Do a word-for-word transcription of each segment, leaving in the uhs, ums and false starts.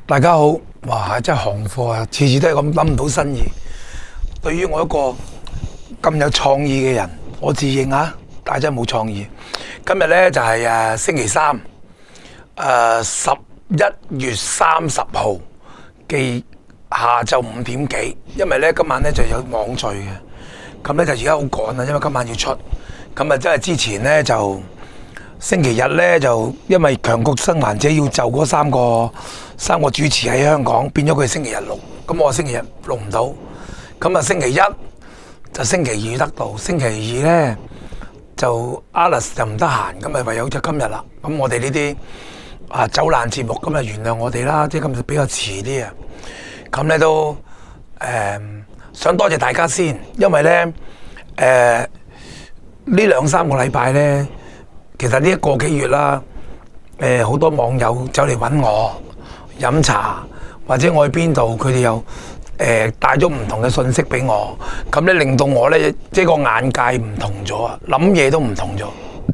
大家好，哇！真係行貨啊，次次都係咁諗唔到新意。對於我一個咁有創意嘅人，我自認啊，但係真係冇創意。今日呢就係、是、誒星期三，誒十一月三十號嘅下晝五點幾。因為呢今晚呢就有網聚嘅，咁呢就而家好趕啊，因為今晚要出。咁啊，真係之前呢就。星期日呢，就因為強國生還者要就嗰三個三個主持喺香港，變咗佢星期日錄，咁我星期日錄唔到，咁啊星期一就星期二得到，星期二呢，就 Alice 就唔得閒，咁咪唯有就今日啦。咁我哋呢啲啊走難節目，咁啊原諒我哋啦，即係今日比較遲啲啊。咁呢都誒、呃、想多謝大家先，因為呢誒呢、呃、兩三個禮拜呢。其實呢一個幾月啦，誒、呃、好多網友走嚟揾我飲茶，或者我去邊度，佢哋又誒帶咗唔同嘅信息俾我，咁咧令到我咧即係個眼界唔同咗啊，諗嘢都唔同咗，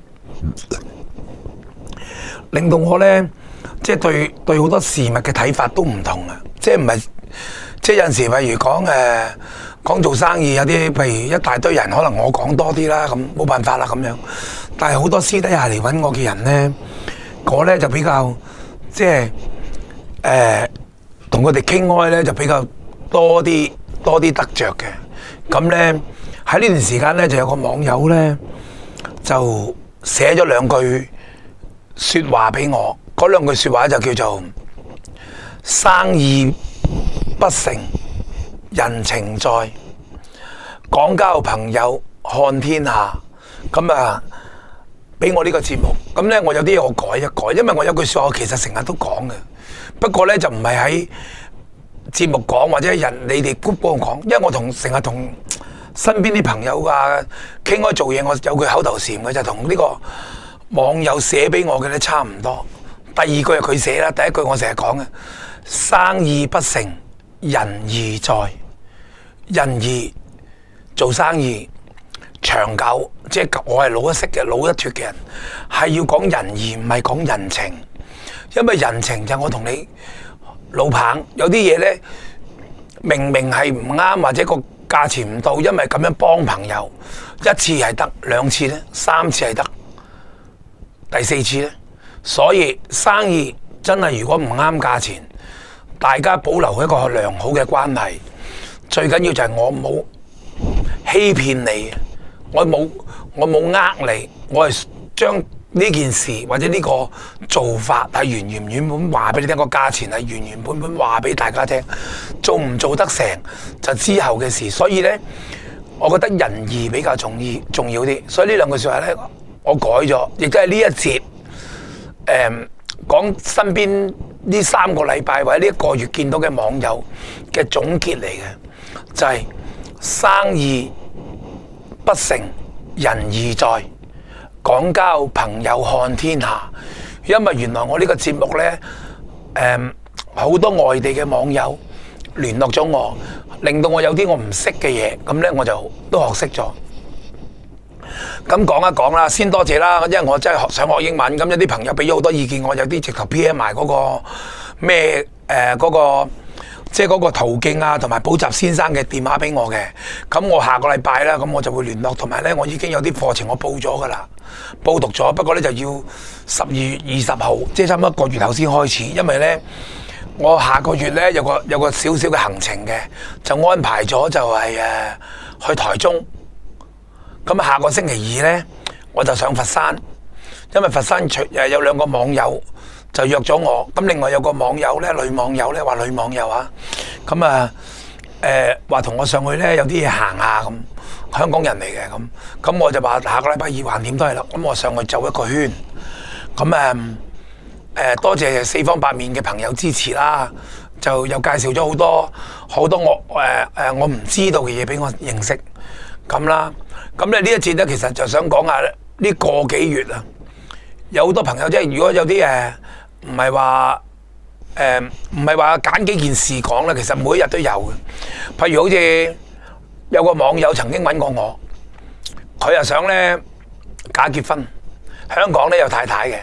令到我咧即係對對好多事物嘅睇法都唔同啊！即係唔係即係有陣時，譬如講誒講做生意有啲，譬如一大堆人，可能我講多啲啦，咁冇辦法啦咁樣。但係好多私底下嚟揾我嘅人呢，我呢就比較即係誒同佢哋傾開呢，就比較多啲多啲得着嘅。咁呢，喺呢段時間呢，就有個網友呢，就寫咗兩句説話俾我，嗰兩句説話就叫做生意不成人情在，廣交朋友看天下。咁啊〜俾我呢個節目，咁呢，我有啲嘢我改一改，因為我有句説話我其實成日都講嘅，不過呢，就唔係喺節目講或者人你哋 group 幫我講，因為我同成日同身邊啲朋友啊傾開做嘢，我有句口頭禪嘅就同呢個網友寫俾我嘅呢差唔多。第二句係佢寫啦，第一句我成日講嘅，生意不成仁義在，仁義做生意。長久，即係我係老一息嘅老一脱嘅人，係要講仁義，唔係講人情。因為人情就我同你老彭有啲嘢呢，明明係唔啱或者個價錢唔到，因為咁樣幫朋友，一次係得，兩次呢，三次係得，第四次呢。所以生意真係如果唔啱價錢，大家保留一個良好嘅關係，最緊要就係我冇欺騙你。我冇我冇呃你，我係將呢件事或者呢個做法係原原本本話俾你聽，個價錢係原原本本話俾大家聽，做唔做得成就之後嘅事。所以呢，我覺得仁義比較重要重要啲。所以呢兩句説話呢，我改咗，亦都係呢一節誒講身邊呢三個禮拜或者呢一個月見到嘅網友嘅總結嚟嘅，就係生意不成仁義在，廣交朋友看天下。因為原來我呢個節目呢，誒好多外地嘅網友聯絡咗我，令到我有啲我唔識嘅嘢，咁呢我就都學識咗。咁講一講啦，先多謝啦，因為我真係學想學英文，咁有啲朋友俾咗好多意見，我有啲直頭 P M 埋嗰個咩誒嗰個。即係嗰個途徑啊，同埋補習先生嘅電話俾我嘅，咁我下個禮拜啦，咁我就會聯絡，同埋呢，我已經有啲課程我報咗噶啦，報讀咗，不過呢，就要十二月二十號，即係差唔多一個月後先開始，因為呢，我下個月呢，有個有個少少嘅行程嘅，就安排咗就係、是、誒、呃、去台中，咁下個星期二呢，我就上佛山，因為佛山除誒有兩個網友。就約咗我，咁另外有個網友咧，女網友咧話女網友啊，咁啊誒話同我上去咧有啲嘢行下咁，香港人嚟嘅咁，咁我就話下個禮拜二橫掂都係啦，咁我上去走一個圈，咁誒誒多謝四方八面嘅朋友支持啦，就又介紹咗好多好多我誒誒、呃、我唔知道嘅嘢俾我認識，咁啦，咁咧呢一節咧其實就想講下呢個幾月啊，有好多朋友即係如果有啲誒。唔係話誒，唔係話揀幾件事講啦，其實每一日都有嘅。譬如好似有個網友曾經揾過我，佢又想咧假結婚，香港咧有太太嘅，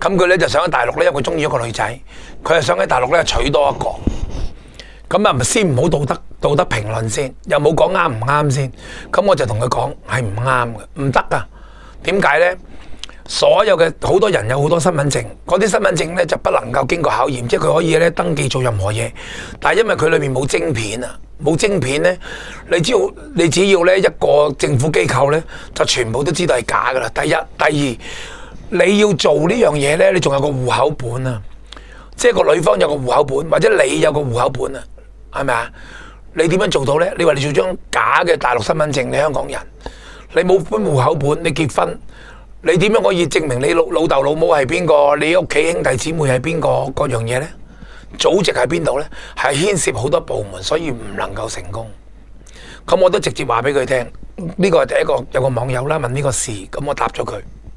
咁佢咧就想喺大陸咧，因為佢中意一個女仔，佢係想喺大陸咧娶多一個。咁啊，咪先唔好道德道德評論先，又冇講啱唔啱先。咁我就同佢講係唔啱嘅，唔得噶。點解咧？所有嘅好多人有好多身份證，嗰啲身份證咧就不能夠經過考驗，即係佢可以咧登記做任何嘢，但係因為佢裏面冇晶片啊，冇晶片咧，你只要你只要咧一個政府機構咧，就全部都知道係假噶啦。第一，第二，你要做呢樣嘢咧，你仲有個戶口本啊，即係個女方有個戶口本，或者你有個戶口本啊，係咪啊？你點樣做到咧？你話你做張假嘅大陸身份證，你香港人，你冇本戶口本，你結婚？你點樣可以證明你老老豆老母係邊個？你屋企兄弟姊妹係邊個？嗰樣嘢呢？祖籍喺邊度呢？係牽涉好多部門，所以唔能夠成功。咁我都直接話俾佢聽，呢個係第一個，有個網友啦問呢個事，咁我答咗佢。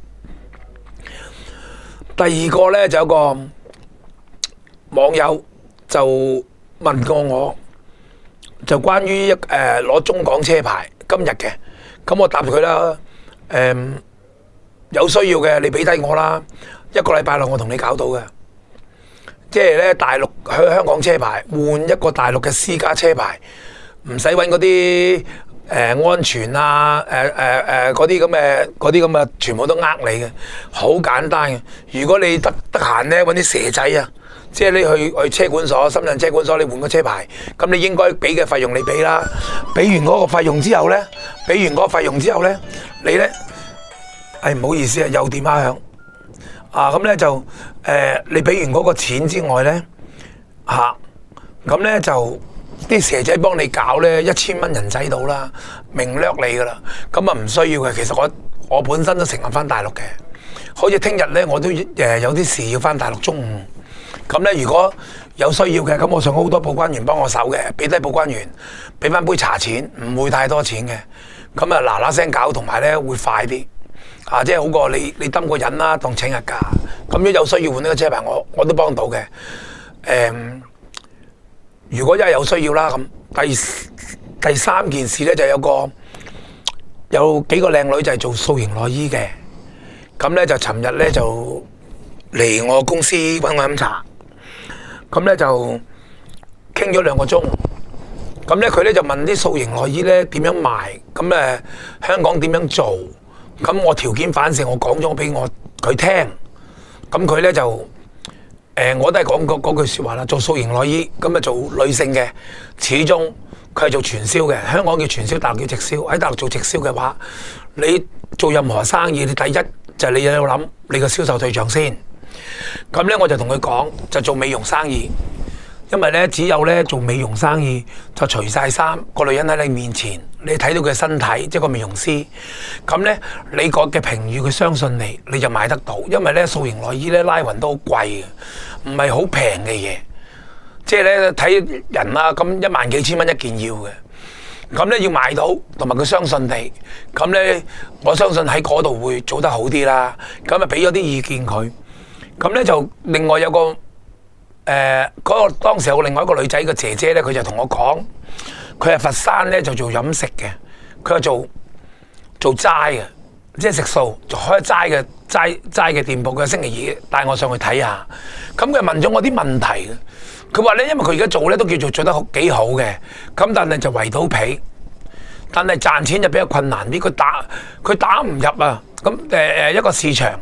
第二個呢，就有個網友就問過我，就關於一誒攞中港車牌今日嘅，咁我答佢啦，誒、嗯。有需要嘅，你俾低我啦，一個禮拜內我同你搞到嘅。即係咧，大陸去香港車牌換一個大陸嘅私家車牌，唔使揾嗰啲誒安全啊，誒誒誒嗰啲咁嘅嗰啲咁嘅，全部都呃你嘅，好簡單嘅。如果你得得閒咧，揾啲蛇仔啊，即係你去去車管所、深圳車管所，你換個車牌，咁你應該俾嘅費用你俾啦。俾完嗰個費用之後咧，俾完嗰個費用之後咧，你咧。係唔好意思啊，有電話響啊！咁咧就誒、呃，你俾完嗰個錢之外咧嚇，咁、啊、咧就啲蛇仔幫你搞咧一千蚊人仔到啦，明掠你噶啦，咁啊唔需要嘅。其實我我本身都成日翻大陸嘅，好似聽日咧我都誒、呃、有啲事要翻大陸中午，咁咧如果有需要嘅，咁我上好多報關員幫我手嘅，俾低報關員，俾翻杯茶錢，唔會太多錢嘅，咁啊嗱嗱聲搞，同埋咧會快啲。啊，即係好過你你抌個人啦，當請日假。咁如果有需要換呢個車牌，我我都幫到嘅。誒、嗯，如果真係有需要啦，咁第第三件事咧就有個有幾個靚女就係做素型內衣嘅。咁咧就尋日咧就嚟我公司揾我飲茶。咁咧就傾咗兩個鐘。咁咧佢咧就問啲素型內衣咧點樣賣，咁誒香港點樣做？咁我條件反射，我講咗俾我佢聽，咁佢咧就誒、呃，我都係講嗰句説話啦。做素型內衣，咁啊做女性嘅，始終佢係做傳銷嘅。香港叫傳銷，大陸叫直銷。喺大陸做直銷嘅話，你做任何生意，你第一就係、是、你要諗你個銷售對象先。咁咧我就同佢講，就做美容生意。因為咧，只有咧做美容生意就除晒衫，個女人喺你面前，你睇到佢身體，即係個美容師。咁咧，你個嘅評語佢相信你，你就買得到。因為咧，素型內衣咧拉勻都好貴嘅，唔係好平嘅嘢。即係咧睇人啦，咁一萬幾千蚊一件要嘅。咁咧要買到，同埋佢相信你。咁咧，我相信喺嗰度會做得好啲啦。咁啊，俾咗啲意見佢。咁咧就另外有個。誒嗰、呃那個當時有另外一個女仔嘅姐姐咧，佢就同我講，佢係佛山咧就做飲食嘅，佢係做做齋嘅，即係食素，做開齋嘅齋齋嘅店鋪。佢星期二帶我上去睇下，咁佢問咗我啲問題嘅。佢話咧，因為佢而家做咧都叫做做得好幾好嘅，咁但係就圍到皮，但係賺錢就比較困難啲。佢打佢打唔入啊，咁誒誒一個市場。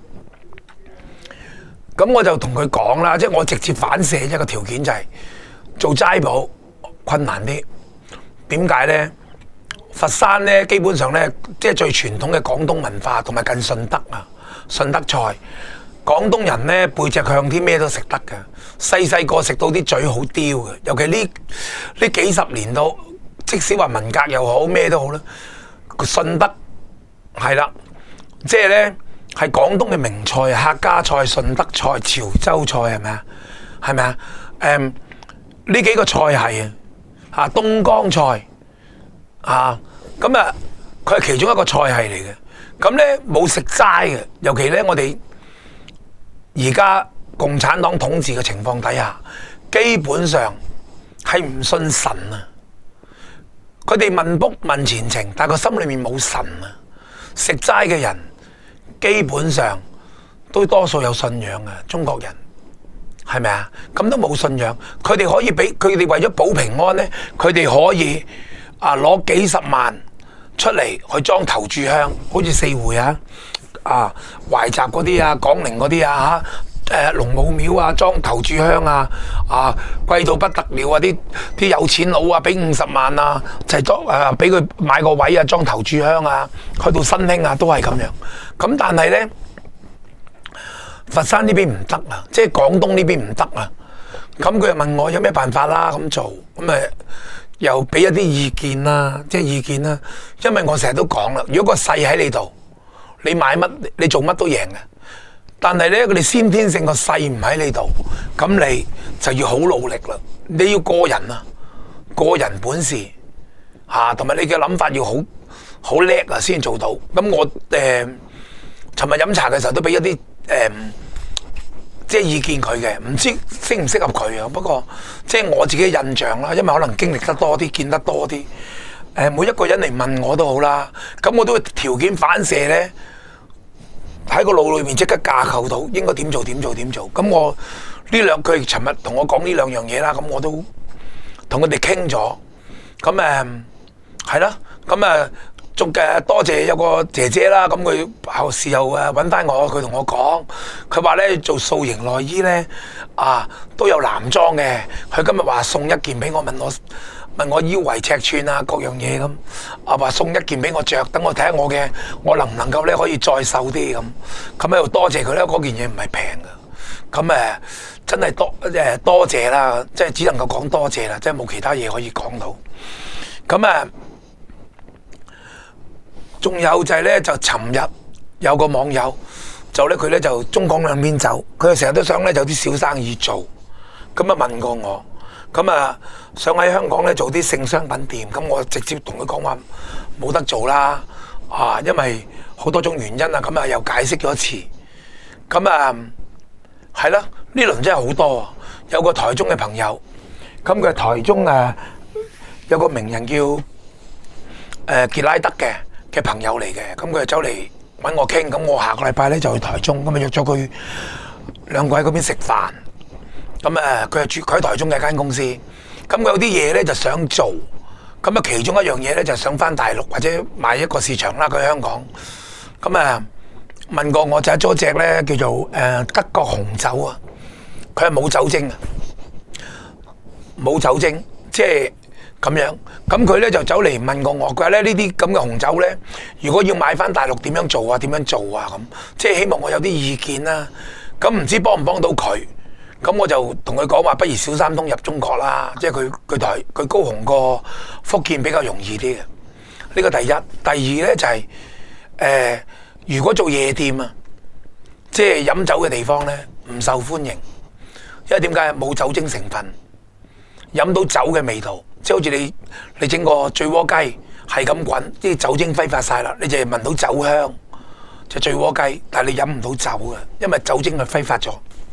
咁我就同佢講啦，即係我直接反射一個條件就係做齋鋪困難啲。點解咧？佛山咧基本上咧，即係最傳統嘅廣東文化，同埋近順德啊，順德菜。廣東人咧背脊向天，咩都食得嘅。細細個食到啲嘴好刁嘅，尤其呢呢幾十年都，即使話文革又好，咩都好啦。順德係啦，即係咧。係廣東嘅名菜，客家菜、順德菜、潮州菜係咪啊？係咪啊？誒，呢幾個菜係啊，嚇東江菜啊，咁啊，佢係其中一個菜係嚟嘅。咁咧冇食齋嘅，尤其咧我哋而家共產黨統治嘅情況底下，基本上係唔信神啊。佢哋問卜問前程，但係個心裏面冇神啊。食齋嘅人。基本上都多數有信仰嘅中國人，係咪啊？咁都冇信仰，佢哋可以俾佢哋為咗保平安咧，佢哋可以啊攞幾十萬出嚟去裝頭炷香，好似四會啊、啊懷集嗰啲啊、廣寧嗰啲啊嚇，誒龍母廟啊裝頭炷香啊，啊貴到不得了啊！啲啲有錢佬啊，俾五十萬啊，就係裝誒俾佢買個位啊，裝頭炷香啊，去到新興啊，都係咁樣。咁但係咧，佛山呢邊唔得啊，即係廣東呢邊唔得啊。咁佢又問我有咩辦法啦，咁做咁誒。又俾一啲意見啦，即係意見啦。因為我成日都講啦，如果個勢喺你度，你買乜你做乜都贏嘅。但係咧，佢哋先天性個勢唔喺你度，咁你就要好努力啦。你要個人啊，個人本事嚇，同、啊、埋你嘅諗法要好好叻啊，先做到。咁我誒尋日飲茶嘅時候都俾一啲誒。呃即係意見佢嘅，唔知適唔適合佢啊。不過即係我自己印象啦，因為可能經歷得多啲，見得多啲。誒，每一個人嚟問我都好啦，咁我都會條件反射咧，喺個腦裏面即刻架構到應該點做點做點做。咁我呢兩句尋日同我講呢兩樣嘢啦，咁我都同佢哋傾咗。咁誒係啦，咁誒。仲嘅多謝有個姐姐啦，咁佢後時又誒揾翻我，佢同我講，佢話咧做素型內衣咧啊都有男裝嘅，佢今日話送一件俾我，問我問我腰圍尺寸啊各樣嘢咁，啊話送一件俾我着，等我睇下我嘅我能唔能夠咧可以再瘦啲咁，咁喺度多謝佢咧，嗰件嘢唔係平嘅，咁誒真係多誒多謝啦，即係只能夠講多謝啦，即係冇其他嘢可以講到，咁誒。仲有就係咧，就尋日有個網友就咧，佢咧就中港兩邊走，佢又成日都想咧有啲小生意做，咁啊問過我，咁啊想喺香港咧做啲性商品店，咁我直接同佢講話冇得做啦，啊，因為好多種原因啊，咁啊又解釋咗一次，咁啊係啦，呢輪真係好多，有個台中嘅朋友，咁佢台中啊有個名人叫誒傑拉德嘅。嘅朋友嚟嘅，咁佢就走嚟揾我傾，咁我下個禮拜咧就去台中，咁啊約咗佢兩個喺嗰邊食飯，咁誒佢係住佢喺台中嘅一間公司，咁佢有啲嘢咧就想做，咁啊其中一樣嘢咧就想返大陸或者買一個市場啦，佢喺香港，咁啊問過我就係咗隻咧叫做誒德國紅酒啊，佢係冇酒精啊，冇酒精，即係。咁樣，咁佢咧就走嚟問過我，佢話咧呢啲咁嘅紅酒咧，如果要買翻大陸點樣做啊？點樣做啊？咁即係希望我有啲意見啦。咁唔知幫唔幫到佢？咁我就同佢講話，不如小三通入中國啦。即係佢佢台佢高雄過福建比較容易啲嘅。呢個第一，第二咧就係、是、誒、呃，如果做夜店啊，即係飲酒嘅地方咧，唔受歡迎，因為點解？冇酒精成分，飲到酒嘅味道。即係好似你你整個醉鍋雞係咁滾，啲酒精揮發晒啦，你就係聞到酒香，就醉鍋雞，但係你飲唔到酒嘅，因為酒精係揮發咗。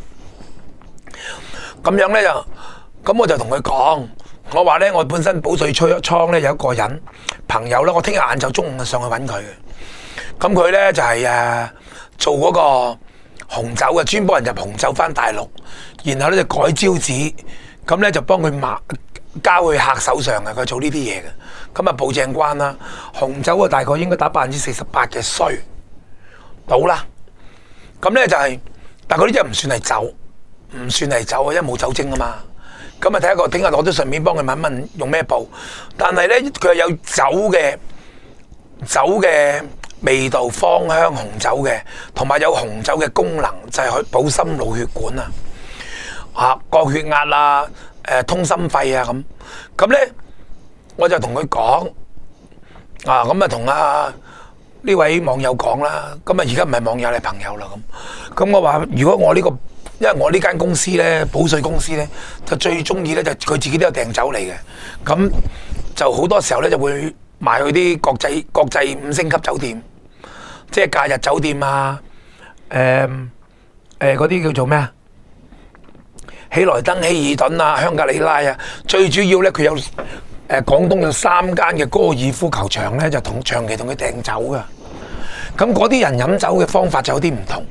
咁樣咧就，咁我就同佢講，我話咧我本身保稅倉咧有一個人朋友咧，我聽日晏晝中午上去揾佢嘅。咁佢咧就係、是、誒做嗰個紅酒嘅，專幫人入紅酒翻大陸，然後咧就改招紙，咁咧就幫佢賣。交去客手上嘅，佢做呢啲嘢嘅，咁啊報正關啦。紅酒啊，大概應該打百分之四十八嘅稅到啦。咁咧就係、是，但係嗰啲真係唔算係酒，唔算係酒啊，因為冇酒精啊嘛。咁啊睇下個，聽日攞咗順便幫佢問一問用咩布。但係咧佢係有酒嘅酒嘅味道、芳香紅酒嘅，同埋有紅酒嘅功能，就係、是、去補心腦血管啊，啊降血壓啊。誒通心肺啊咁，咁咧我就同佢講啊，咁啊同啊呢位網友講啦，咁啊而家唔係網友係朋友啦咁，咁我話如果我呢個，因為我呢間公司咧保稅公司咧，就最中意咧就佢自己都有訂酒嚟嘅，咁就好多時候咧就會賣去啲國際國際五星級酒店，即係假日酒店啊，誒誒嗰啲叫做咩啊？喜來登、希爾頓啊、香格里拉啊，最主要咧佢有誒、呃、廣東有三間嘅高爾夫球場咧，就同長期同佢訂酒噶。咁嗰啲人飲酒嘅方法就有啲唔同，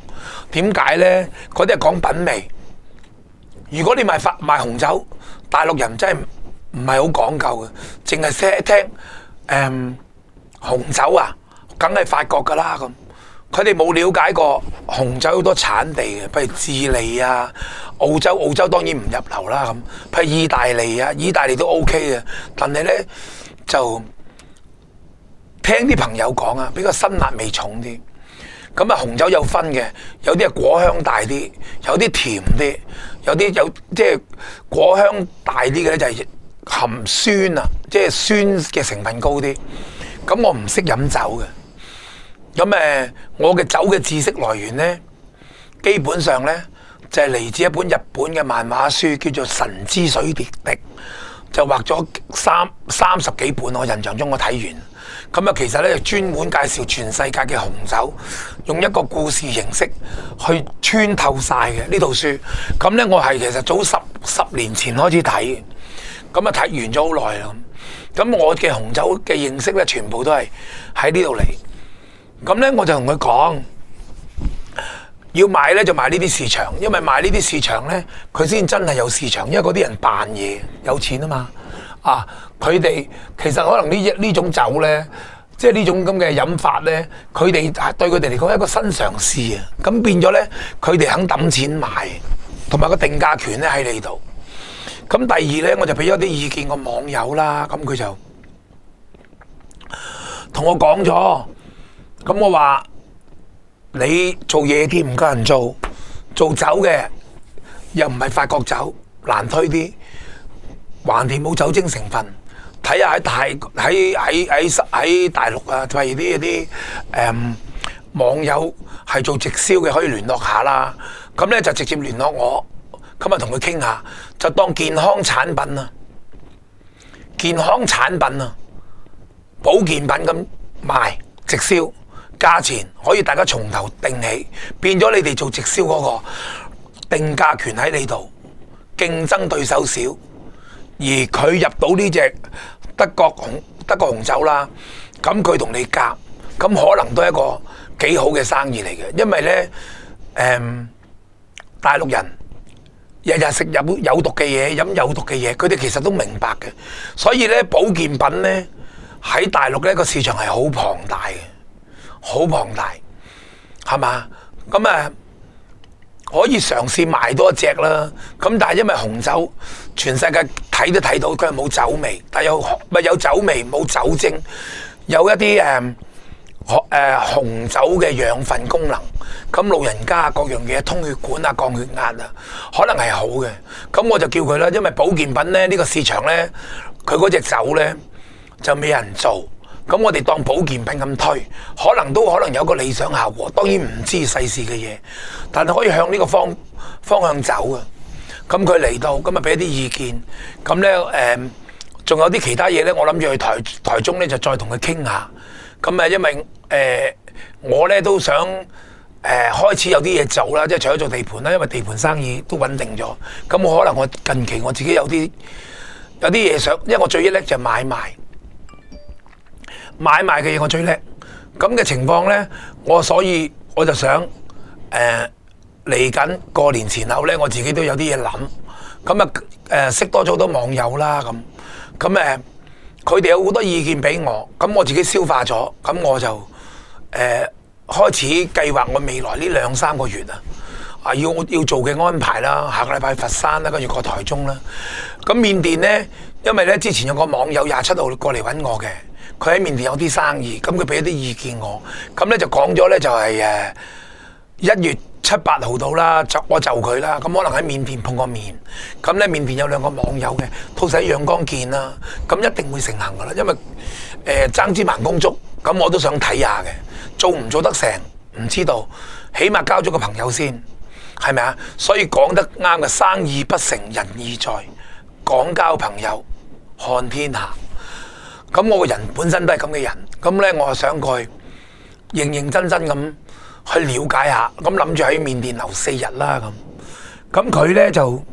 點解咧？嗰啲係講品味。如果你賣法賣紅酒，大陸人真係唔係好講究嘅，淨係聽聽誒、嗯、紅酒啊，梗係法國噶啦咁。佢哋冇了解過紅酒好多產地嘅，譬如智利啊、澳洲，澳洲當然唔入流啦咁。譬如意大利啊，意大利都 OK 嘅，但係咧就聽啲朋友講啊，比較辛辣味重啲。咁啊，紅酒有分嘅，有啲係果香大啲，有啲甜啲，有啲有即係果香大啲嘅咧就係含酸啊，即係酸嘅成分高啲。咁我唔識飲酒嘅。咁誒，我嘅酒嘅知識來源呢，基本上呢，就係、是、嚟自一本日本嘅漫畫書，叫做《神之水滴滴》，就畫咗三三十幾本，我印象中我睇完。咁啊，其實呢，就專門介紹全世界嘅紅酒，用一個故事形式去穿透晒嘅呢套書。咁呢，我係其實早十十年前開始睇，咁啊睇完咗好耐啦。咁我嘅紅酒嘅認識呢，全部都係喺呢度嚟。咁咧，我就同佢講，要買咧就買呢啲市場，因為買呢啲市場咧，佢先真係有市場，因為嗰啲人扮嘢，有錢啊嘛。啊，佢哋其實可能呢呢種酒咧，即係呢種咁嘅飲法咧，佢哋對佢哋嚟講係一個新嘗試啊。咁變咗咧，佢哋肯抌錢買，同埋個定價權咧喺你度。咁第二咧，我就俾咗啲意見個網友啦，咁佢就同我講咗。咁我話你做嘢添唔夠人做，做酒嘅又唔係法國酒，難推啲，橫掂冇酒精成分。睇下喺大喺喺喺喺大陸啊，譬如啲啲誒網友係做直銷嘅，可以聯絡下啦。咁咧就直接聯絡我，咁啊同佢傾下，就當健康產品啊，健康產品啊，保健品咁賣直銷。價錢可以大家從頭定起，變咗你哋做直銷嗰個定價權喺你度，競爭對手少，而佢入到呢隻德國紅德國紅酒啦，咁佢同你夾，咁可能都係一個幾好嘅生意嚟嘅，因為呢，誒、嗯、大陸人日日食有有毒嘅嘢，飲有毒嘅嘢，佢哋其實都明白嘅，所以呢，保健品呢，喺大陸呢個市場係好龐大嘅。好龐大，係嘛？咁啊，可以嘗試賣多一隻啦。咁但係因為紅酒，全世界睇都睇到佢係冇酒味，但係有咪有酒味，冇酒精，有一啲誒誒紅酒嘅養分功能。咁老人家各樣嘢，通血管啊、降血壓啊，可能係好嘅。咁我就叫佢啦，因為保健品咧呢、呢個市場咧，佢嗰隻酒咧就未人做。咁我哋當保健品咁推，可能都可能有個理想效果。當然唔知世事嘅嘢，但係可以向呢個方方向走啊。咁佢嚟到，咁啊俾啲意見。咁咧誒，仲、呃、有啲其他嘢咧，我諗住去台台中咧就再同佢傾下。咁啊，因為誒、呃、我咧都想誒、呃、開始有啲嘢做啦，即係除咗做地盤啦，因為地盤生意都穩定咗。咁我可能我近期我自己有啲有啲嘢想，因為我最叻就係買賣。買賣嘅嘢我最叻，咁嘅情況呢，我所以我就想誒嚟緊過年前後呢，我自己都有啲嘢諗，咁啊誒識多咗好多網友啦，咁咁誒佢哋有好多意見俾我，咁我自己消化咗，咁我就誒、呃、開始計劃我未來呢兩三個月啊，啊要要做嘅安排啦，下個禮拜佛山啦，跟住過台中啦，咁緬甸呢，因為呢之前有個網友廿七號過嚟揾我嘅。佢喺緬甸有啲生意，咁佢俾一啲意見我，咁咧就講咗咧就係誒一月七八號到啦，就我就佢啦，咁可能喺緬甸碰個面，咁咧緬甸有兩個網友嘅，兔仔陽光見啦，咁一定會成行噶啦，因為誒爭支盲公竹，咁我都想睇下嘅，做唔做得成唔知道，起碼交咗個朋友先，係咪啊？所以講得啱嘅，生意不成仁義在，廣交朋友看天下。咁我個人本身都係咁嘅人，咁咧我就想過去認認真真咁去了解下，咁諗住喺緬甸留四日啦咁。咁佢咧就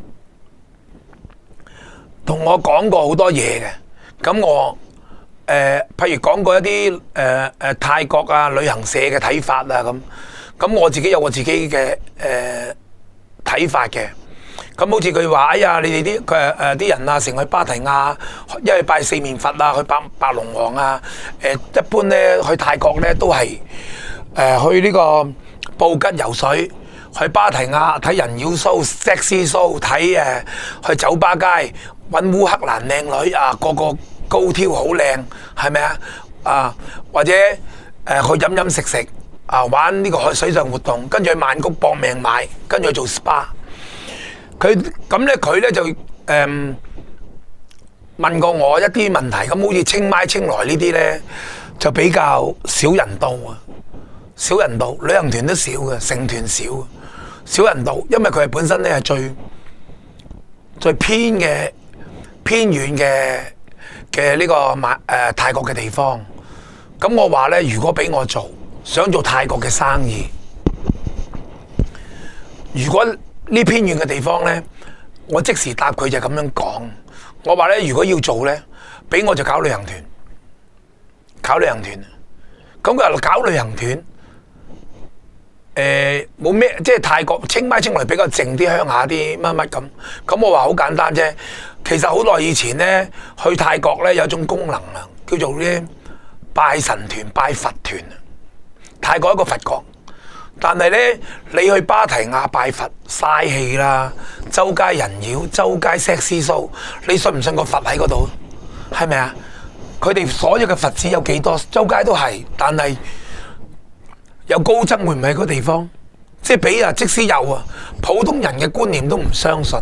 同我講過好多嘢嘅，咁我誒、呃、譬如講過一啲誒誒泰國啊旅行社嘅睇法啊咁， 咁我自己有我自己嘅誒睇法嘅。咁好似佢話，哎呀，你哋啲佢誒啲人啊，成去芭提亞，一係拜四面佛啊，去拜白龍王啊。誒、呃、一般咧去泰國咧都係誒、呃、去呢個布吉游水，去芭提亞睇人妖 show、sexy show， 睇誒、呃、去酒吧街揾烏克蘭靚女啊，個個高挑好靚，係咪啊？啊或者誒、呃、去飲飲食食啊，玩呢個海水上活動，跟住去曼谷搏命買，跟住去做 S P A。佢咁咧，佢咧就誒、嗯、問過我一啲問題，咁好似清邁、清萊呢啲咧就比較少人到啊，少人到，旅行團都少嘅，成團少，少人到，因為佢係本身咧係最最偏嘅偏遠嘅嘅呢個馬誒、呃、泰國嘅地方。咁我話咧，如果俾我做，想做泰國嘅生意，如果呢偏遠嘅地方呢，我即時答佢就咁樣講。我話呢，如果要做呢，俾我就搞旅行團，搞旅行團。咁佢話搞旅行團，誒冇咩，即係泰國清邁清萊比較靜啲，鄉下啲乜乜咁。咁我話好簡單啫。其實好耐以前呢，去泰國呢有一種功能啊，叫做呢拜神團、拜佛團。泰國一個佛國。但係咧，你去芭提亞拜佛嘥氣啦，周街人妖，周街 sexy show， 你信唔信個佛喺嗰度？係咪啊？佢哋所有嘅佛寺有幾多？周街都係，但係有高僧會唔會喺嗰個地方？即係俾啊，即使有啊，普通人嘅觀念都唔相信。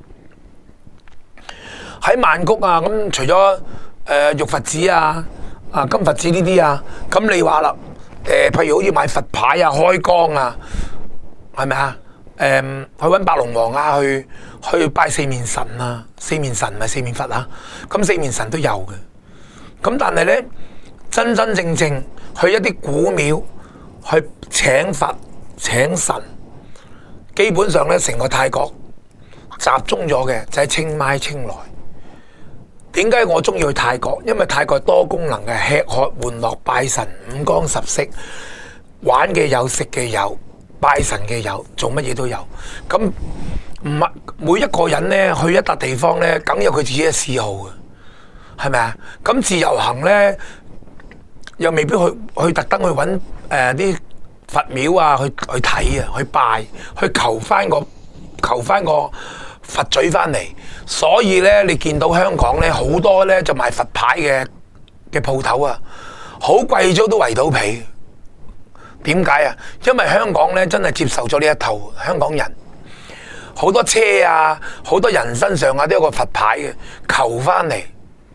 喺曼谷啊，咁除咗誒、呃、玉佛寺啊、啊金佛寺呢啲啊，咁你話啦。誒、呃，譬如好似買佛牌啊、開光啊，係咪啊？誒、呃，去揾白龍王啊，去去拜四面神啊，四面神咪四面佛啊，咁四面神都有嘅。咁但係咧，真真正正去一啲古廟去請佛請神，基本上咧成個泰國集中咗嘅就係清邁清萊。點解我中意去泰國？因為泰國多功能嘅，吃喝玩樂拜神，五光十色，玩嘅有，食嘅有，拜神嘅有，做乜嘢都有。咁唔係每一個人呢，去一笪地方呢，梗有佢自己嘅嗜好嘅，係咪啊？咁自由行呢，又未必去去特登去揾誒啲佛廟啊，去去睇啊，去拜，去求翻個求翻個佛嘴翻嚟。所以咧，你見到香港咧好多咧就賣佛牌嘅嘅鋪頭啊，好貴咗都圍到皮。點解啊？因為香港咧真係接受咗呢一套，香港人好多車啊，好多人身上啊都有個佛牌嘅，求翻嚟，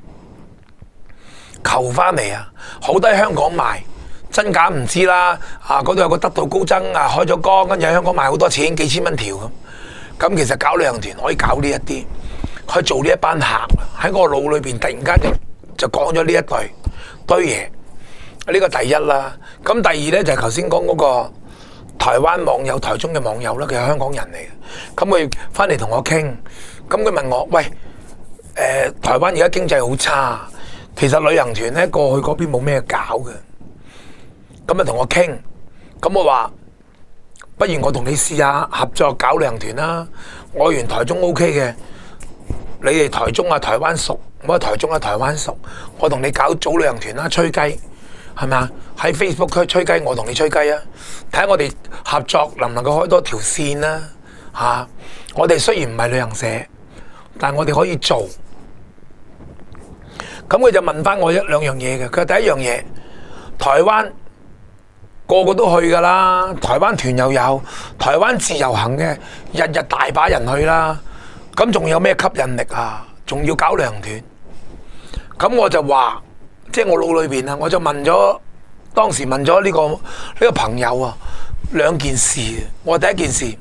求翻嚟啊！好多喺香港賣，真假唔知啦。啊，嗰度有個德道高僧啊，開咗光，跟住喺香港賣好多錢，幾千蚊條咁。咁其實搞旅行團可以搞呢一啲。去做呢一班客喺我腦裏邊，突然間就就講咗呢一堆堆嘢，呢個第一啦。咁第二咧就係頭先講嗰個台灣網友、台中嘅網友啦，佢係香港人嚟嘅。咁佢翻嚟同我傾，咁佢問我：喂，誒、呃，台灣而家經濟好差，其實旅行團咧過去嗰邊冇咩搞嘅。咁啊同我傾，咁我話：不如我同你試下合作搞旅行團啦。我原台中 O K 嘅。你哋台中啊、台灣熟，我台中啊、台灣熟，我同你搞組旅行團啦，吹雞係咪啊？喺 Facebook 區吹雞，我同你吹雞啊！睇下我哋合作能唔能夠開多條線啦嚇、啊！我哋雖然唔係旅行社，但係我哋可以做。咁佢就問翻我一兩樣嘢嘅。佢話第一樣嘢，台灣個個都去㗎啦，台灣團又有，台灣自由行嘅，日日大把人去啦。咁仲有咩吸引力啊？仲要搞旅行團？咁我就話，即係我腦裏邊啊，我就問咗當時問咗呢個呢個朋友啊，兩件事。我第一件事，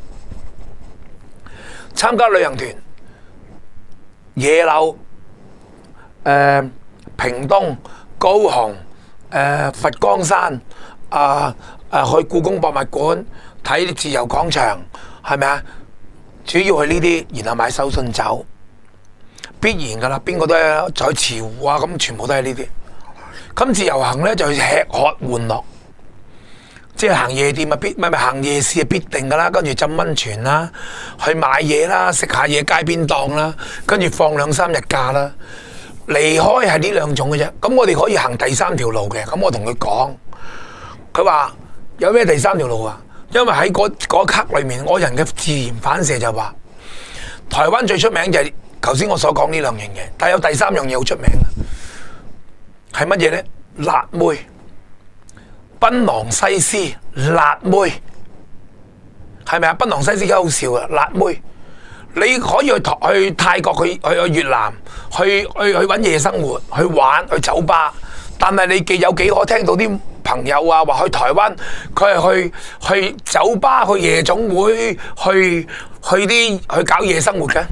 參加旅行團，野柳、誒屏東、高雄、誒佛光山啊啊，去故宮博物館睇自由廣場，係咪啊？主要係呢啲，然後買手信走，必然噶啦。邊個都係在慈湖啊，咁全部都係呢啲。咁自由行咧就去吃喝玩樂， 即係行夜店啊，必唔係唔係行夜市係必定噶啦，跟住浸溫泉啦，去買嘢啦，食下嘢街邊檔啦，跟住放兩三日假啦。離開係呢兩種嘅啫，咁我哋可以行第三條路嘅。咁我同佢講，佢話有咩第三條路啊？因為喺嗰嗰一刻裏面，我人嘅自然反射就話，台灣最出名就係頭先我所講呢兩樣嘢，但係有第三樣嘢好出名嘅，係乜嘢呢？辣妹、檳榔西施、辣妹，係咪啊？檳榔西施好笑啊！辣妹，你可以去台去泰國、去去去越南、去去去揾夜生活、去玩、去酒吧，但係你記有幾可聽到啲朋友啊話去台灣，佢係去去酒吧、去夜總會、去去啲去搞夜生活嘅，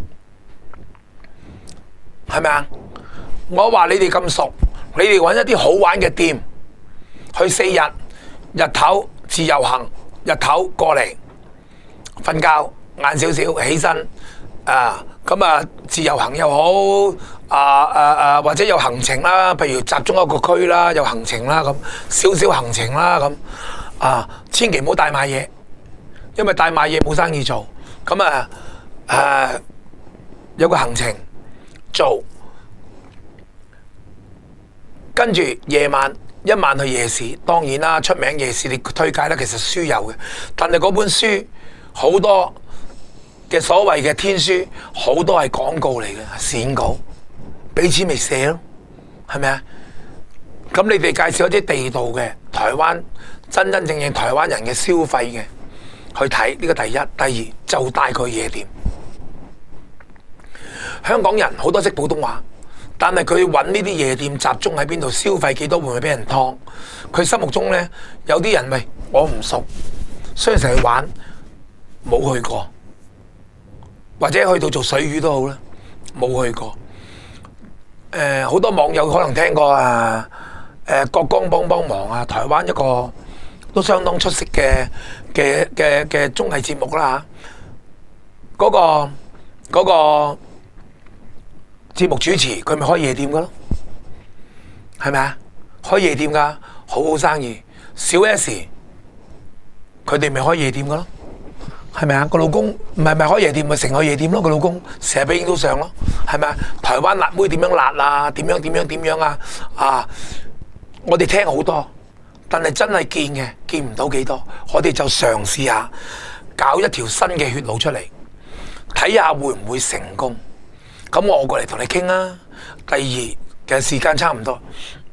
係咪啊？我話你哋咁熟，你哋揾一啲好玩嘅店，去四日，日頭自由行，日頭過嚟瞓覺，晏少少起身，啊咁啊自由行又好，啊啊啊或者有行程啦，譬如集中一個區啦，有行程啦咁，少少行程啦咁，啊千祈唔好帶買嘢，因為帶買嘢冇生意做，咁啊誒有個行程做。跟住夜晚一晚去夜市，當然啦，出名夜市你推介咧，其實書有嘅，但係嗰本書好多嘅所謂嘅天書，好多係廣告嚟嘅，鱔稿，俾錢咪寫咯，係咪啊？咁你哋介紹一啲地道嘅台灣真真正正台灣人嘅消費嘅去睇，呢個第一，第二就帶佢夜店。香港人好多識普通話。但係佢揾呢啲夜店集中喺邊度，消費幾多會唔會俾人劏？佢心目中呢，有啲人喂，我唔熟，雖然成日玩冇去過，或者去到做水魚都好啦，冇去過。誒、呃，好多網友可能聽過啊，誒、呃，國光幫幫忙啊，台灣一個都相當出色嘅嘅嘅嘅綜藝節目啦嚇，嗰、那個嗰、那個節目主持佢咪開夜店噶咯，係咪啊？開夜店噶，好好生意。小 S 佢哋咪開夜店噶咯，係咪啊？個老公唔係咪開夜店咪成個夜店咯？個老公成日俾影到相咯，係咪啊？台灣辣妹點樣辣啊？點樣點樣點樣啊？啊！我哋聽好多，但係真係見嘅見唔到幾多。我哋就嘗試下搞一條新嘅血路出嚟，睇下會唔會成功。咁我過嚟同你傾啦。第二嘅時間差唔多，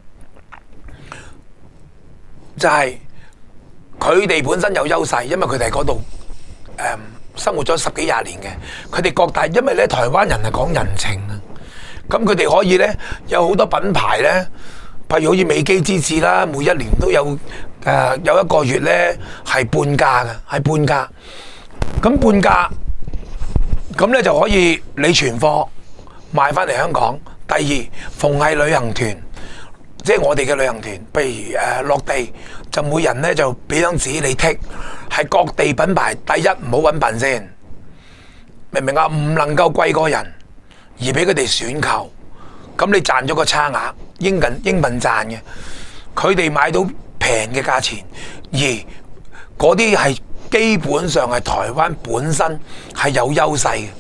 就係佢哋本身有優勢，因為佢哋喺嗰度誒生活咗十幾廿年嘅。佢哋各大，因為咧台灣人係講人情啊，咁佢哋可以咧有好多品牌咧，譬如好似美肌之子啦，每一年都有誒、呃、有一個月咧係半價嘅，係半價。咁半價，咁咧就可以你存貨。賣翻嚟香港。第二，逢係旅行團，即係我哋嘅旅行團，譬如誒、呃、落地就每人咧就俾張紙你剔，係各地品牌。第一唔好揾笨先，明唔明啊？唔能夠貴過人，而俾佢哋選購，咁你賺咗個差額，應緊應份賺嘅。佢哋買到平嘅價錢，而嗰啲係基本上係台灣本身係有優勢嘅。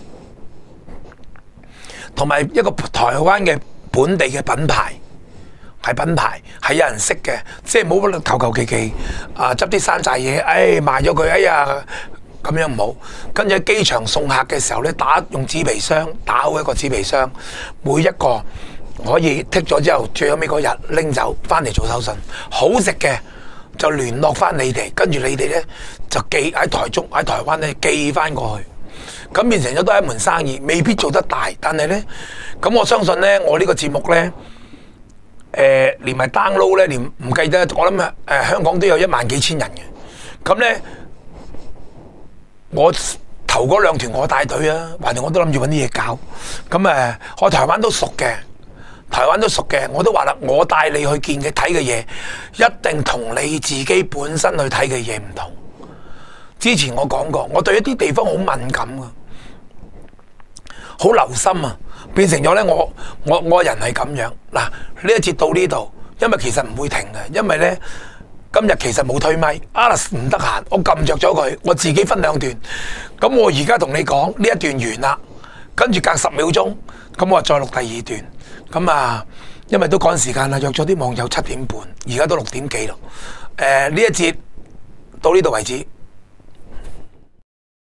同埋一個台灣嘅本地嘅品牌，係品牌係有人識嘅，即係冇乜求求其其啊執啲山寨嘢，哎賣咗佢，哎呀咁樣唔好。跟住喺機場送客嘅時候咧，打用紙皮箱打好一個紙皮箱，每一個可以剔咗之後，最後尾嗰日拎走翻嚟做手信，好食嘅就聯絡翻你哋，跟住你哋咧就寄喺台中喺台灣咧寄翻過去。咁變成咗都係一門生意，未必做得大，但係呢，咁我相信呢，我呢個節目呢，誒、呃、連埋 download 呢，連唔計得，我諗誒香港都有一萬幾千人嘅。咁呢，我頭嗰兩團我帶隊啊，橫掂我都諗住揾啲嘢搞。咁誒、呃，我台灣都熟嘅，台灣都熟嘅，我都話啦，我帶你去見嘅睇嘅嘢，一定同你自己本身去睇嘅嘢唔同。之前我講過，我對一啲地方好敏感㗎，好留心啊，變成咗咧，我我我人係咁樣嗱。呢一節到呢度，因為其實唔會停嘅，因為咧今日其實冇推咪 ，Alex 唔得閒，我撳着咗佢，我自己分兩段。咁我而家同你講呢一段完啦，跟住隔十秒鐘，咁我再錄第二段。咁啊，因為都趕時間啦，約咗啲網友七點半，而家都六點幾咯。誒、呃，呢一節到呢度為止。